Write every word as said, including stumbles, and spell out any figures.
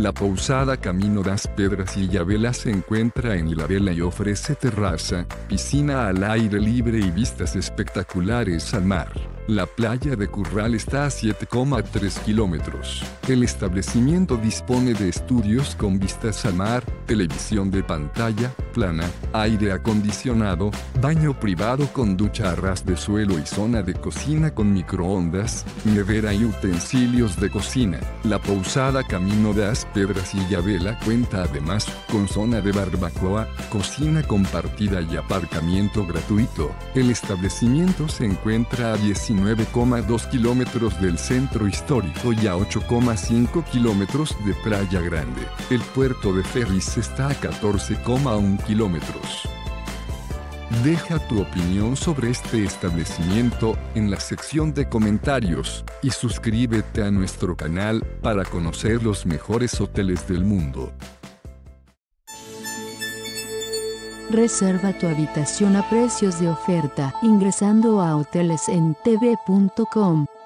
La Pousada Camino das Pedras y Ilhabela se encuentra en Ilhabela y ofrece terraza, piscina al aire libre y vistas espectaculares al mar. La playa de Curral está a siete coma tres kilómetros. El establecimiento dispone de estudios con vistas al mar, televisión de pantalla plana, aire acondicionado, baño privado con ducha a ras de suelo y zona de cocina con microondas, nevera y utensilios de cocina. La Pousada Camino das Pedras y Ilhabela cuenta además con zona de barbacoa, cocina compartida y aparcamiento gratuito. El establecimiento se encuentra a diecinueve coma dos kilómetros del centro histórico y a ocho coma cinco kilómetros de Playa Grande. El puerto de ferries está a catorce coma uno kilómetros. Deja tu opinión sobre este establecimiento en la sección de comentarios y suscríbete a nuestro canal para conocer los mejores hoteles del mundo. Reserva tu habitación a precios de oferta ingresando a hoteles en t v punto com.